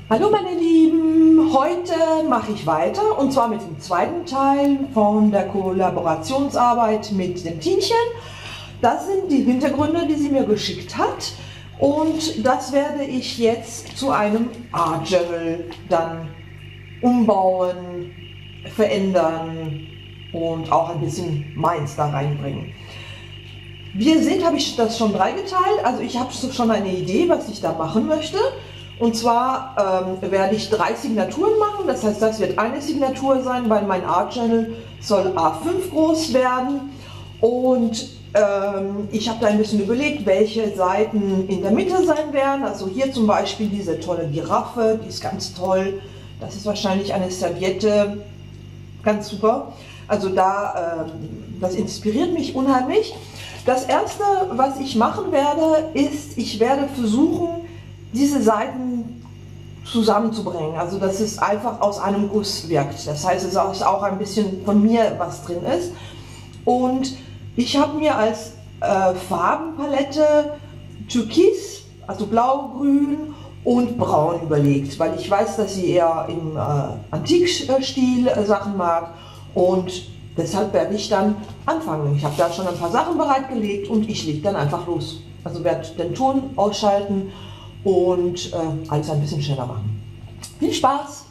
Hallo meine Lieben, heute mache ich weiter und zwar mit dem zweiten Teil von der Kollaborationsarbeit mit dem Tienchen. Das sind die Hintergründe, die sie mir geschickt hat und das werde ich jetzt zu einem Art Journal dann umbauen, verändern und auch ein bisschen meins da reinbringen. Wie ihr seht, habe ich das schon dreigeteilt. Also ich habe schon eine Idee, was ich da machen möchte. Und zwar werde ich 3 Signaturen machen. Das heißt, das wird eine Signatur sein, weil mein Art Journal soll A5 groß werden. Und ich habe da ein bisschen überlegt, welche Seiten in der Mitte sein werden. Also hier zum Beispiel diese tolle Giraffe, die ist ganz toll. Das ist wahrscheinlich eine Serviette, ganz super. Also das inspiriert mich unheimlich. Das erste, was ich machen werde, ist, ich werde versuchen, diese Seiten zusammenzubringen. Also dass es einfach aus einem Guss wirkt. Das heißt, es ist auch ein bisschen von mir was drin ist. Und ich habe mir als Farbenpalette Türkis, also Blau, Grün und Braun überlegt, weil ich weiß, dass sie eher im Antikstil Sachen mag und deshalb werde ich dann anfangen. Ich habe da schon ein paar Sachen bereitgelegt und ich lege dann einfach los. Also werde den Ton ausschalten und alles ein bisschen schneller machen. Viel Spaß!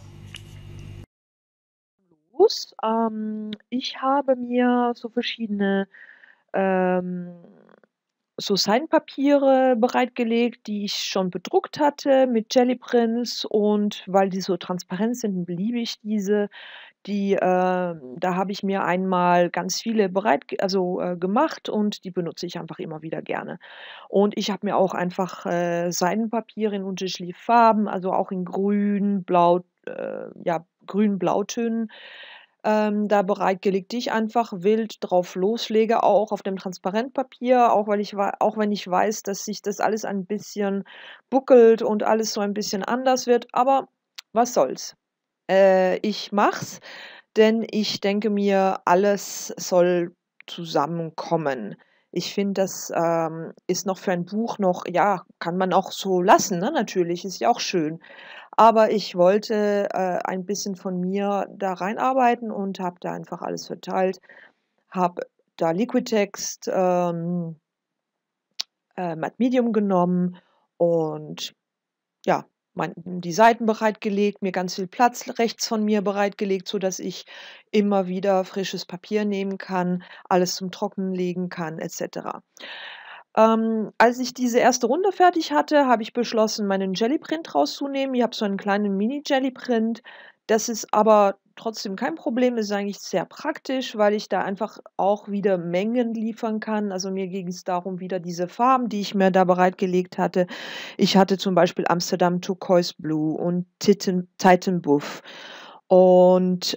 Los. Ich habe mir so verschiedene ähm, so Seidenpapiere bereitgelegt, die ich schon bedruckt hatte mit Jellyprints, und weil die so transparent sind, liebe ich diese. Da habe ich mir einmal ganz viele gemacht, und die benutze ich einfach immer wieder gerne. Und ich habe mir auch einfach Seidenpapiere in unterschiedlichen Farben, also auch in grün, blau, ja, grün-blautönen da bereitgelegt, die ich einfach wild drauf loslege, auch auf dem Transparentpapier, auch wenn ich weiß, dass sich das alles ein bisschen buckelt und alles so ein bisschen anders wird, aber was soll's. Ich mach's, denn ich denke mir, alles soll zusammenkommen. Ich finde, das ist noch für ein Buch noch, ja, kann man auch so lassen, ne, natürlich, ist ja auch schön. Aber ich wollte ein bisschen von mir da reinarbeiten und habe da einfach alles verteilt, habe da Liquitext, Matte Medium genommen und ja, die Seiten bereitgelegt, mir ganz viel Platz rechts von mir bereitgelegt, sodass ich immer wieder frisches Papier nehmen kann, alles zum Trocknen legen kann, et cetera. Als ich diese erste Runde fertig hatte, habe ich beschlossen, meinen Jellyprint rauszunehmen. Ich habe so einen kleinen Mini-Jellyprint. Das ist aber trotzdem kein Problem, ist eigentlich sehr praktisch, weil ich da einfach auch wieder Mengen liefern kann. Also, mir ging es darum, wieder diese Farben, die ich mir da bereitgelegt hatte. Ich hatte zum Beispiel Amsterdam Turquoise Blue und Titan Buff und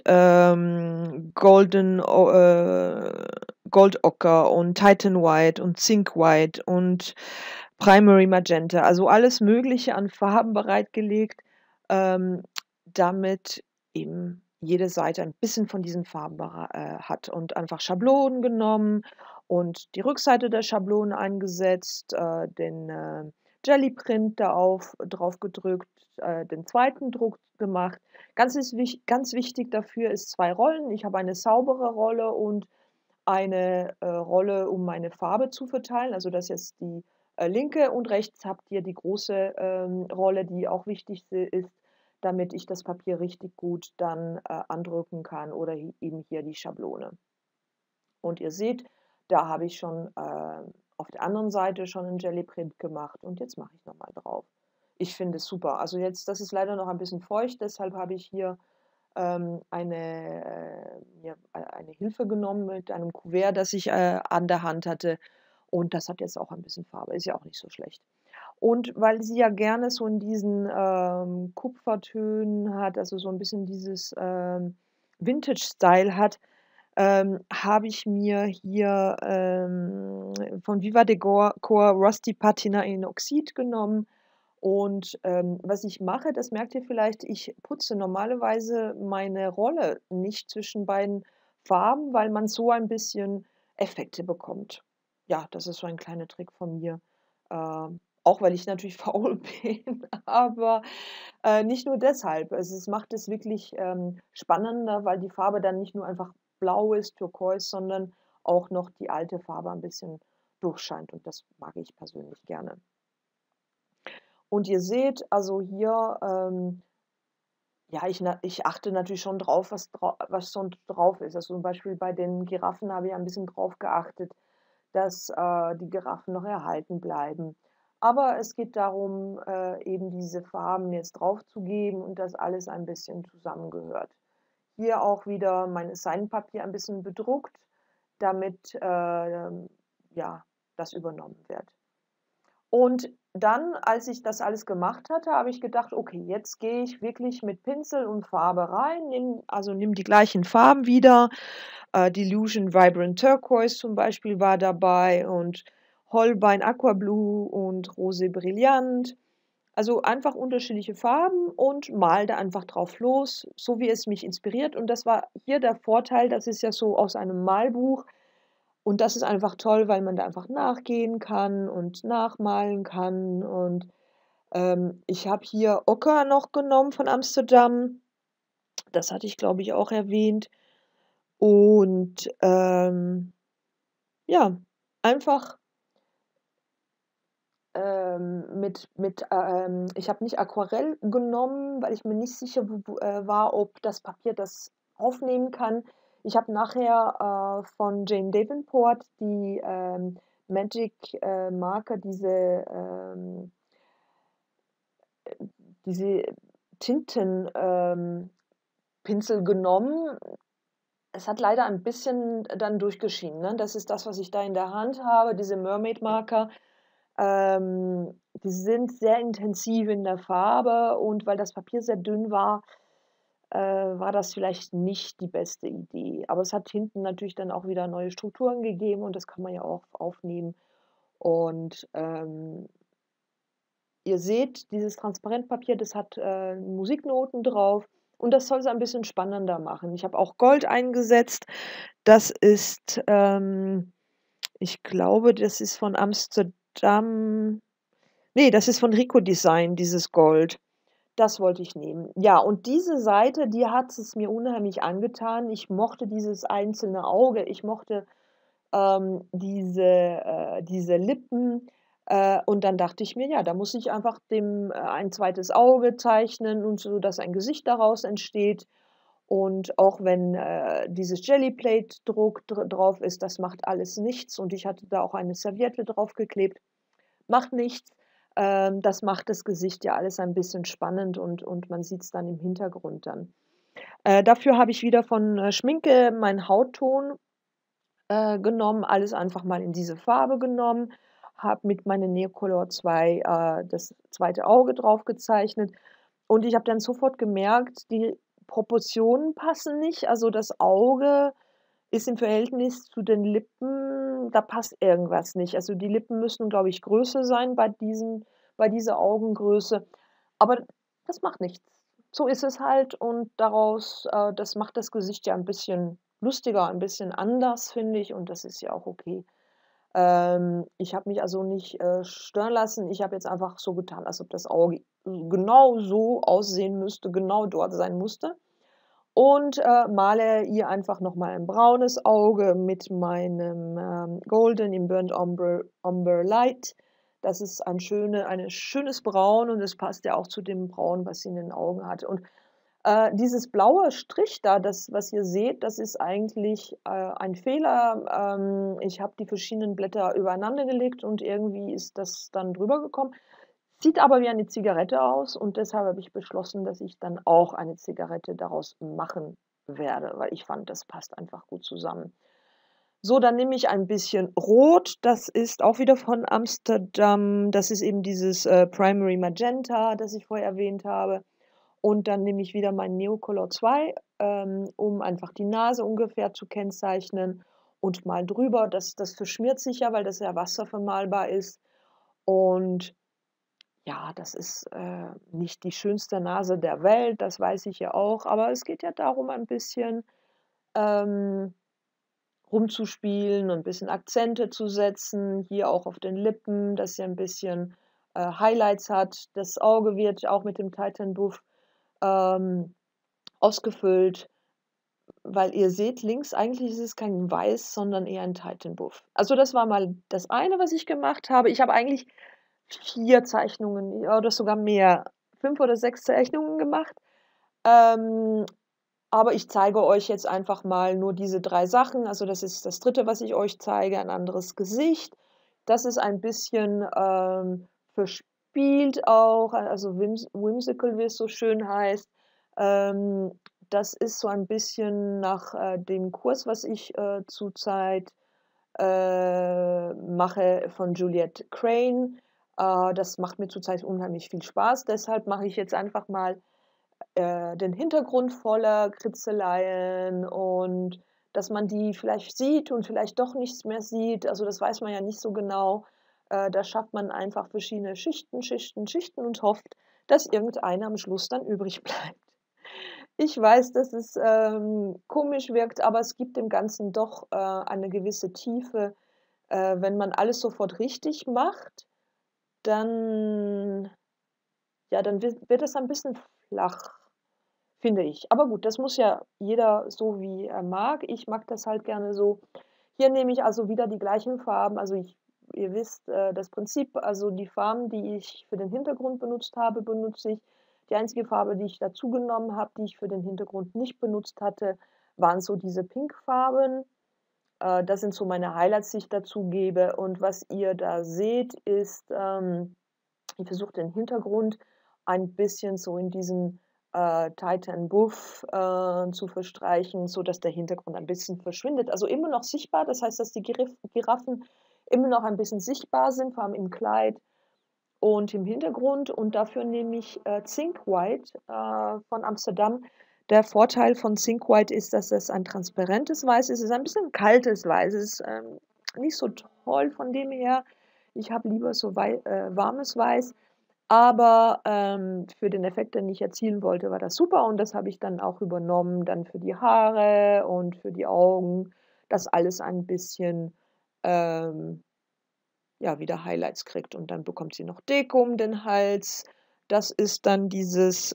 Gold Ocher und Titan White und Zink White und Primary Magenta, also alles Mögliche an Farben bereitgelegt, ähm, damit eben jede Seite ein bisschen von diesen Farben hat, und einfach Schablonen genommen und die Rückseite der Schablonen eingesetzt, den Jellyprint drauf gedrückt, den zweiten Druck gemacht. Ganz wichtig dafür ist 2 Rollen. Ich habe eine saubere Rolle und eine Rolle, um meine Farbe zu verteilen. Also, das ist die linke, und rechts habt ihr die große Rolle, die auch wichtig ist, damit ich das Papier richtig gut dann andrücken kann, oder eben hier die Schablone. Und ihr seht, da habe ich schon auf der anderen Seite schon 'n Jellyprint gemacht, und jetzt mache ich noch mal drauf. Ich finde es super. Also, jetzt, das ist leider noch ein bisschen feucht, deshalb habe ich hier mir eine Hilfe genommen mit einem Kuvert, das ich an der Hand hatte, und das hat jetzt auch ein bisschen Farbe, ist ja auch nicht so schlecht. Und weil sie ja gerne so in diesen Kupfertönen hat, also so ein bisschen dieses Vintage-Style hat, habe ich mir hier von Viva Decor Rusty Patina in Oxid genommen. Und was ich mache, das merkt ihr vielleicht, ich putze normalerweise meine Rolle nicht zwischen beiden Farben, weil man so ein bisschen Effekte bekommt. Ja, das ist so ein kleiner Trick von mir. auch weil ich natürlich faul bin, aber, nicht nur deshalb. Es macht es wirklich, spannender, weil die Farbe dann nicht nur einfach blau ist, türkis, sondern auch noch die alte Farbe ein bisschen durchscheint und das mag ich persönlich gerne. Und ihr seht also hier, ja, ich achte natürlich schon drauf, was schon drauf ist. Also, zum Beispiel bei den Giraffen habe ich ein bisschen drauf geachtet, dass, die Giraffen noch erhalten bleiben. Aber es geht darum, eben diese Farben jetzt draufzugeben und dass alles ein bisschen zusammengehört. Hier auch wieder mein Seidenpapier ein bisschen bedruckt, damit, ja, das übernommen wird. Und dann, als ich das alles gemacht hatte, habe ich gedacht: „Okay, jetzt gehe ich wirklich mit Pinsel und Farbe rein, nimm die gleichen Farben wieder.“ Delusion Vibrant Turquoise zum Beispiel war dabei und Holbein Aqua Blue und Rosé Brillant. Also, einfach unterschiedliche Farben und male da einfach drauf los, so wie es mich inspiriert. Und das war hier der Vorteil, das ist ja so aus einem Malbuch und das ist einfach toll, weil man da einfach nachgehen kann und nachmalen kann. Und, ich habe hier Ocker noch genommen von Amsterdam. Das hatte ich, glaube ich, auch erwähnt. Und, ja, einfach, ich habe nicht Aquarell genommen, weil ich mir nicht sicher war, ob das Papier das aufnehmen kann. Ich habe nachher, von Jane Davenport die, Magic, Marker, diese Tinten Pinsel genommen. Es hat leider ein bisschen dann durchgeschienen, ne? Das ist das, was ich da in der Hand habe, diese Mermaid-Marker. Die sind sehr intensiv in der Farbe und weil das Papier sehr dünn war, war das vielleicht nicht die beste Idee. Aber es hat hinten natürlich dann auch wieder neue Strukturen gegeben und das kann man ja auch aufnehmen. Und, ihr seht, dieses Transparentpapier, das hat, Musiknoten drauf und das soll es ein bisschen spannender machen. Ich habe auch Gold eingesetzt. Das ist, ich glaube, das ist von Amsterdam. Ne, das ist von Rico Design, dieses Gold. Das wollte ich nehmen. Ja, und diese Seite, die hat es mir unheimlich angetan. Ich mochte dieses einzelne Auge. Ich mochte, diese Lippen. Und dann dachte ich mir: „Ja, da muss ich einfach dem, ein zweites Auge zeichnen und so, dass ein Gesicht daraus entsteht.“ Und auch wenn, dieses Jellyplate-Druck drauf ist, das macht alles nichts. Und ich hatte da auch eine Serviette draufgeklebt. Macht nichts. Das macht das Gesicht ja alles ein bisschen spannend und man sieht's dann im Hintergrund dann. Dafür habe ich wieder von, Schminke meinen Hautton, genommen, alles einfach mal in diese Farbe genommen, habe mit meinem Neocolor 2, das zweite Auge drauf gezeichnet und ich habe dann sofort gemerkt, die Proportionen passen nicht. Also, das Auge ist im Verhältnis zu den Lippen, da passt irgendwas nicht. Also, die Lippen müssen, glaube ich, größer sein bei dieser Augengröße, aber das macht nichts. So ist es halt und daraus das macht das Gesicht ja ein bisschen lustiger, ein bisschen anders, finde ich, und das ist ja auch okay. Ich habe mich also nicht, stören lassen. Ich habe jetzt einfach so getan, als ob das Auge genau so aussehen müsste, genau dort sein musste und, male ihr einfach noch mal ein braunes Auge mit meinem, Golden im Burnt Umber Light. Das ist ein schönes Braun und es passt ja auch zu dem Braun, was sie in den Augen hatte. Und, dieses blaue Strich da, das, was ihr seht, das ist eigentlich, ein Fehler. Ich habe die verschiedenen Blätter übereinander gelegt und irgendwie ist das dann drüber gekommen. Sieht aber wie eine Zigarette aus und deshalb habe ich beschlossen, dass ich dann auch eine Zigarette daraus machen werde, weil ich fand, das passt einfach gut zusammen. So, dann nehme ich ein bisschen Rot, das ist auch wieder von Amsterdam. Das ist eben dieses, Primary Magenta, das ich vorher erwähnt habe. Und dann nehme ich wieder mein Neocolor 2, um einfach die Nase ungefähr zu kennzeichnen und mal drüber. Das verschmiert sich ja, weil das ja wasservermalbar ist. Und ja, das ist, nicht die schönste Nase der Welt, das weiß ich ja auch, aber es geht ja darum, ein bisschen, ähm, rumzuspielen und 'n bisschen Akzente zu setzen, hier auch auf den Lippen, dass sie ein bisschen, Highlights hat. Das Auge wird auch mit dem Titan Buff, ähm, ausgefüllt, weil ihr seht links, eigentlich ist es kein Weiß, sondern eher ein Titan Buff. Also, das war mal das eine, was ich gemacht habe. Ich habe eigentlich 4 Zeichnungen, ja, oder sogar mehr, 5 oder 6 Zeichnungen gemacht. Ähm, aber ich zeige euch jetzt einfach mal nur diese 3 Sachen. Also, das ist das dritte, was ich euch zeige, ein anderes Gesicht. Das ist ein bisschen, verspielt auch, also whimsical, wie es so schön heißt. Ähm, das ist so ein bisschen nach, dem Kurs, was ich, zurzeit, mache von Juliette Crane. Das macht mir zurzeit unheimlich viel Spaß. Deshalb mache ich jetzt einfach mal den Hintergrund voller Kritzeleien und dass man die vielleicht sieht und vielleicht doch nichts mehr sieht. Also, das weiß man ja nicht so genau. Da schafft man einfach verschiedene Schichten, Schichten, Schichten und hofft, dass irgendeine am Schluss dann übrig bleibt. Ich weiß, dass es, komisch wirkt, aber es gibt dem Ganzen doch, eine gewisse Tiefe. Wenn man alles sofort richtig macht, dann ja, dann wird es ein bisschen flach, finde ich. Aber gut, das muss ja jeder so, wie er mag. Ich mag das halt gerne so. Hier nehme ich also wieder die gleichen Farben. Also ihr wisst, das Prinzip, also die Farben, die ich für den Hintergrund benutzt habe, benutze ich. Die einzige Farbe, die ich dazu genommen habe, die ich für den Hintergrund nicht benutzt hatte, waren so diese Pinkfarben. Das sind so meine Highlights, die ich dazu gebe. Und was ihr da seht, ist, ich versuche den Hintergrund ein bisschen so in diesen, Titan Buff, zu verstreichen, sodass der Hintergrund ein bisschen verschwindet. Also immer noch sichtbar, das heißt, dass die Giraffen immer noch ein bisschen sichtbar sind, vor allem im Kleid und im Hintergrund. Und dafür nehme ich, Zink White, von Amsterdam. Der Vorteil von Zink White ist, dass es ein transparentes Weiß ist. Es ist ein bisschen kaltes Weiß. Es ist, nicht so toll von dem her. Ich habe lieber so warmes Weiß. Aber, für den Effekt, den ich erzielen wollte, war das super und das habe ich dann auch übernommen, dann für die Haare und für die Augen, dass alles ein bisschen, ähm, ja, wieder Highlights kriegt und dann bekommt sie noch Deko um den Hals. Das ist dann dieses,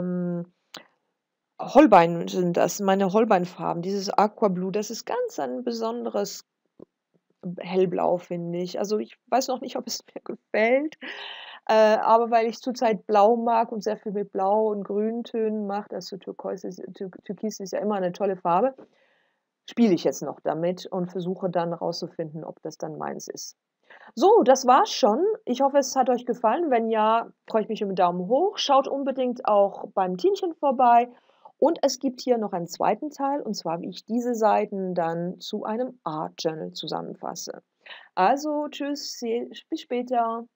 Holbein sind das, meine Holbeinfarben, dieses Aquablue, das ist ganz ein besonderes Hellblau, finde ich. Also, ich weiß noch nicht, ob es mir gefällt, aber weil ich zurzeit Blau mag und sehr viel mit Blau und Grüntönen mache, also Türkis ist ja immer eine tolle Farbe, spiele ich jetzt noch damit und versuche dann rauszufinden, ob das dann meins ist. So, das war's schon. Ich hoffe, es hat euch gefallen. Wenn ja, freue ich mich über 'n Daumen hoch. Schaut unbedingt auch beim Tienchen vorbei. Und es gibt hier noch einen zweiten Teil, und zwar, wie ich diese Seiten dann zu einem Art Journal zusammenfasse. Also, tschüss, bis später.